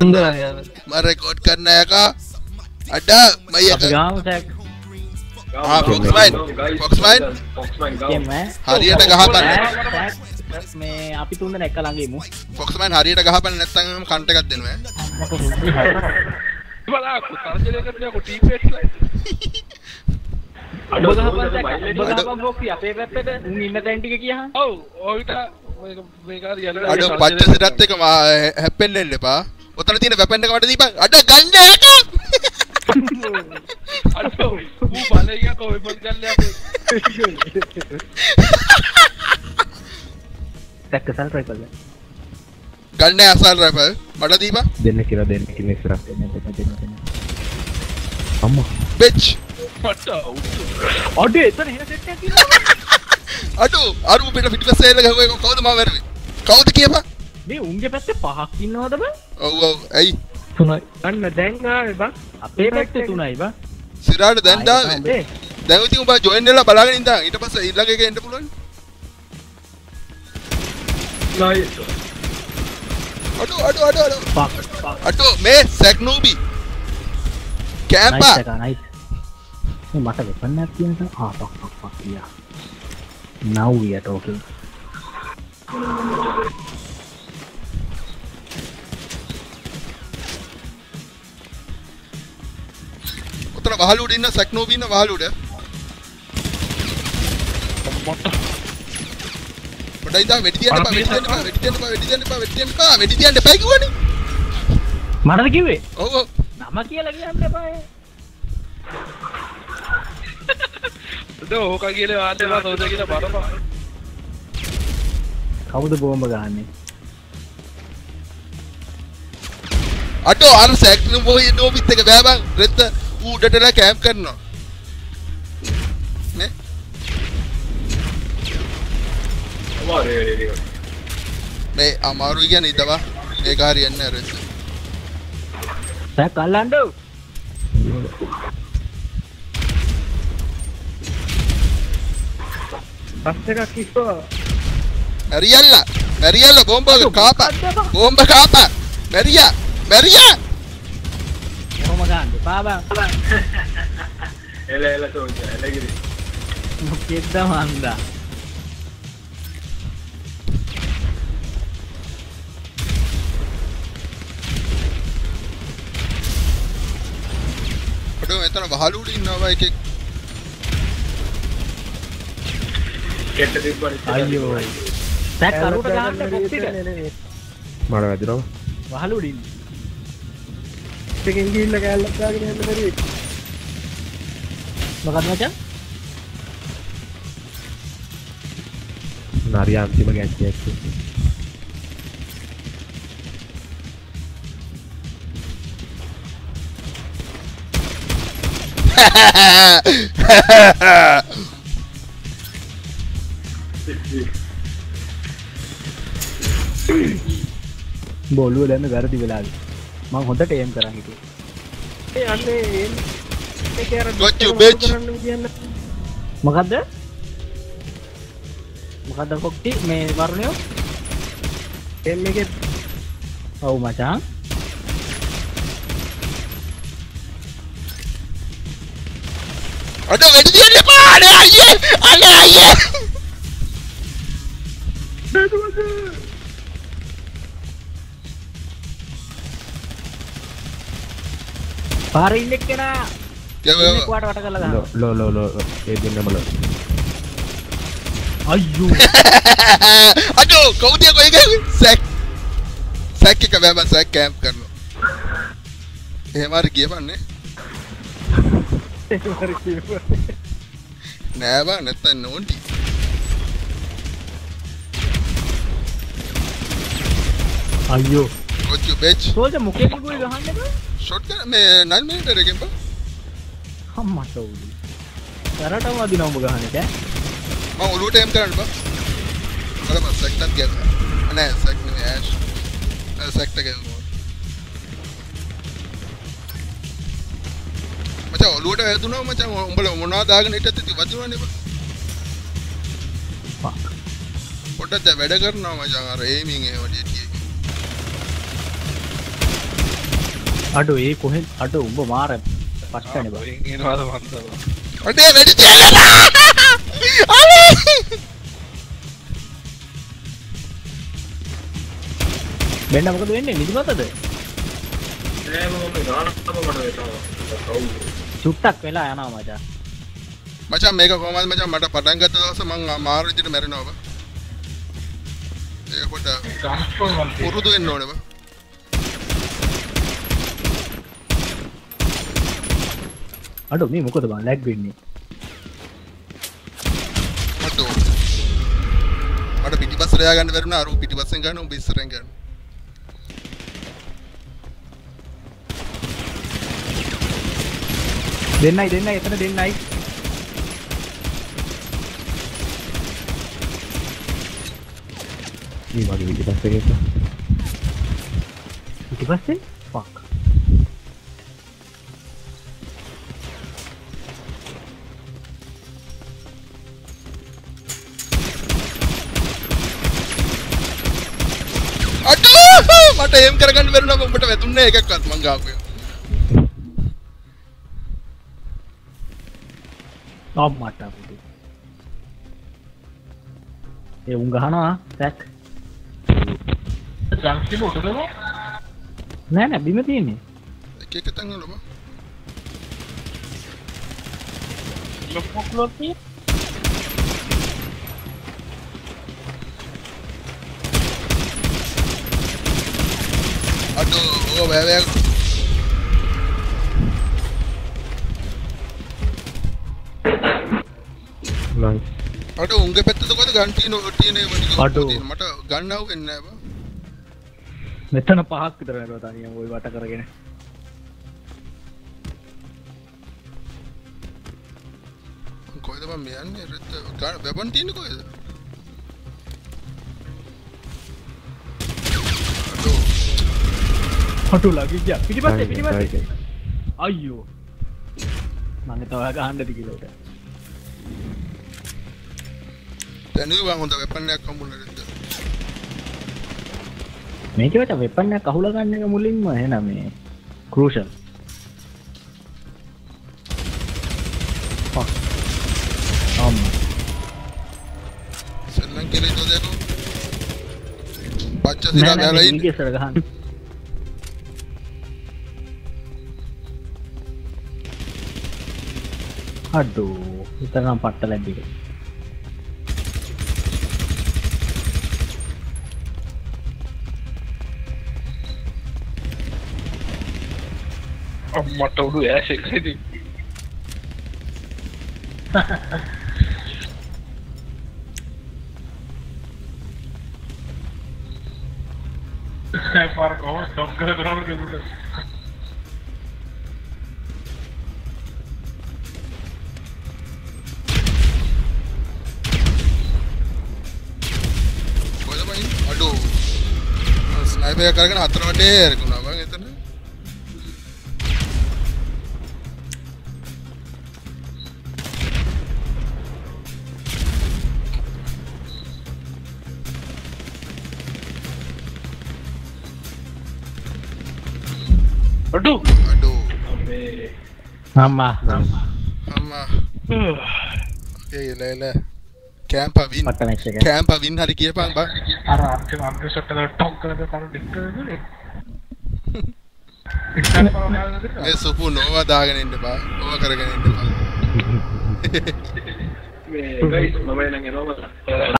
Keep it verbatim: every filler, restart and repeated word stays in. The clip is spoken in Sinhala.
मैं रिकॉर्ड करना है का अड्डा मैं ये गांव से हां फॉक्समैन फॉक्समैन मैं හරියට ගහපන්න මේ අපි තුන්දෙනා එක ළඟ ඉමු फॉक्समैन හරියට ගහපන්න නැත්නම් මම කන්ට එකක් දෙනවා බලාකෝ තරජලේ කරන්නකො ටීපේට් ලා ඔබ ගහපන් ඔබ ගහපන් බොක්සි අපේ පැත්තට උන් ඉන්න තැන් ටික කියහන් ඔව් ඔයිට මේක මේක හරියට අඩ පච්චසිරත් එක හැප්පෙන්න එන්න එපා ඔතන තියෙන වෙපන් එක මට දීපන් අඩ ගන්න එක අඩෝ ඌ බලේ ගියා වෙපන් ගන්න අපේ සැක්කසල් රයිෆල් ගන්න අසල් රයිෆල් මට දීපන් දෙන්න කියලා දෙන්න කියලා ඉස්සරහ දෙන්න දෙන්න දෙන්න අම්මා bitch මට අඩේ එතන එහෙ සෙට් එකක් තියෙනවා අඩෝ අරු පිට පිටපස්සේ එල්ල ගහුවේ කවුද මම වැරදි කවුද කියපන් මේ උන්ගේ පැත්තේ පහක් ඉන්නවද බං ඔව් ඔව් ඇයි තුනයි අන්න දැන් ආවේ බං අපේ පැත්තේ තුනයි බං සිරාට දැන් දාවේ දැන් ඉතින් උඹ ජොයින් වෙලා බලාගෙන ඉඳන් ඊට පස්සේ ඊළඟ එකේ එන්න පුළුවන් නයිස් අඩෝ අඩෝ අඩෝ අඩෝ අඩෝ මේ සැක් නූබි කැම්පා නයිස් මේ මට වෙපන් එකක් තියෙනවා ආ පක් පක් පක් කියා now we are talking උතන වහලුඩ ඉන්න සැක් නූබි ඉන්න වහලුඩ පොඩ්ඩයි දා වෙඩි තියන්න එපා වෙඩි තියන්න එපා වෙඩි තියන්න එපා වෙඩි තියන්න එපා වෙඩි තියන්න එපා වෙඩි තියන්න එපා කිව්වනේ මටද කිව්වේ ඔව් ඔව් නම කියලා කියන්න එපා ඕක කියලා වාදේවා තෝද කියලා බලපන් කවුද බෝම්බ ගහන්නේ අඩෝ අර සැක් නූබි නෝබිත් එක බෑ බං රෙද්ද ඌඩටලා කැම්ප් කරනවා නේ මේ අමාරුයි කියන්නේ ඉතවා මේක හරියන්නේ නැහැ රෙද්ද සැක් අල්ලන්නෝ පස්සේ එකක් කිව්වා Mariella Mariella bomba කාපා bomba කාපා Maria Maria කොහොම ගන්නද පාබා එල එල සෝජ එලගිරි මොකෙද්ද මන්දා අඩෝ එතන වහලුඩ ඉන්නවා එකෙක් කෙට්ට තිබ්බනේ අයියෝ සැක් කරුට ගන්න බොක්ස් එක මට වැදිනවා වහලුඩ ඉන්න එකකින් ගිහිල්ලා කෑල්ලක් දාගෙන යන්න බැරි මොකක්ද මචං නාරිය අන්තිම ගැච්චියක් බෝලුව දැන්න වැරදි වෙලාද මං හොඳට එම් කරන් හිටියේ ඒ අන්නේ මේක අර Got you, bitch. මොකද්ද මොකද්ද කොක්ටි මේ වරුණයෝ එම් එකේ ඔව් මචං අඩෝ වෙඩි තියන්න එපා අනේ අයියේ අනේ අයියේ පාරේ ඉන්න එක්කෙනා යව ඉන්නේ යව කුවාට වට කරලා ගහනවා ලෝ ලෝ ලෝ ඒ දෙන්නම ලෝ අයියෝ අඩෝ කවුද කොයි ගන්නේ සැක් සැක් එක බෑ බං සැක් කැම්ප් කරනවා එහෙම හරි කියපන්නේ නෑ බං නැත්තම් නෝන්ටි අයියෝ got you bitch සෝල්ජර් මොකෙද ගුයි ගහන්නේ බං ෂොට් කරන මේ nine millimeter එකෙන් බං අම්මට උඩි කරටම අදිනවා උඹ ගහන්නේ ඈ මම ඔලුවට එම් කරන්න බං බලපන් සැක් එකක් ගියා නෑ සැක් නෙමෙයි ඇෂ් සැක් එක ගියා මචං ඔලුවට වැදුනා මචං උඹලා මොනවද දාගෙන හිටියද ඉතින් වදිනවනේ බං පොඩ්ඩක් දැන් වැඩ කරනවා මචං අර ඒමින් එහෙම ඩීටි එක අඩෝ ඒ කොහෙන් අඩෝ උඹ මාර පස්සනේ බා. එනවාද මන්දව. අඩේ වැඩි දෙලා. අනේ. වෙන්න මොකද වෙන්නේ නිදිමතද? නෑ මම ගානක් මට වෙනවා. චුට්ටක් වෙලා යනවා මචං. මචං මේක කොහමද මචං මට පටන් ගත්ත දවස මං මාරු විදිහට මැරෙනවා බා. ඒක පොඩ පුරුදු වෙන්න ඕනේ බා. අඩෝ මේ මොකද බං ලැග් වෙන්නේ? අඩෝ. මට පිටිපස්සට යා ගන්න බැරුණා අර පිටිපස්සෙන් ගන්න උඹ ඉස්සරෙන් ගන්න. දෙන්නයි දෙන්නයි එතන දෙන්නයි. මේ වගේ පිටිපස්සේ ගියා. පිටිපස්සේ? ෆක්. අඩෝ මට එම් කරගන්න බැරුණා උඹට වැතුන්නේ එකක්වත් මං ගාපුවා. අම්මට අපිට. ඒ උන් ගහනවා සැක්. ජංක්ෂන් උඩද නෑ? නෑ නෑ බිම තියෙන්නේ. එක එක තැන් වල බා. ලොක්කොක්ලොක් තියෙන්නේ. අඩෝ ඕ බෑ බෑ. නයිස්. අඩෝ උන්ගේ පැත්තද කොහෙද ගන් තියෙන තියෙන අඩෝ. මට ගන් ආව වෙන්නේ නෑ බා. මෙතන පහක් විතර නේද තනියම ওই වට කරගෙන. කොහෙද බං මේ යන්නේ රෙත් ගන්න වෙපන් තියෙන්නේ කොහෙද? අඩෝ හටු ලගි ගියා. පිටිපස්සේ පිටිපස්සේ. අයියෝ. මම තව ගහන්නද කියලා උට. දැනුයි බං හොඳ වෙපන් එකක් හම්බුනේ රෙත්. මේකට වෙපන් එකක් අහුලා ගන්න එක මුලින්ම එහෙනම් මේ ක්‍රූෂල්. Um. Senang kiri itu deh tuh. Baca tidak ada lain. Ini seragahan. Aduh, kita nampak lagi. අම්මට උඩු ඇස් එක ඉතින්. Saya parah kau, dokter berapa gitu. Boleh apa ini? Aduh, sniper කරගෙන හතර වටේ එරකුණා බං එතන. Aduh, Aduh, Mama. amma. Okay, le le. Camp win. Patah match එක. Camp win hari කියපන් බං. අර අන්තිම අන්තිම ෂොට් එක ටොක් කරලා කරු ඩික් කරගෙන. ඉස්සන් පරමාවද දෙන්න. මේ සුපු නෝවා දාගෙන ඉන්න බා. ඕවා කරගෙන ඉන්න බා. මේ ගයිස් මම එනන් එනවා.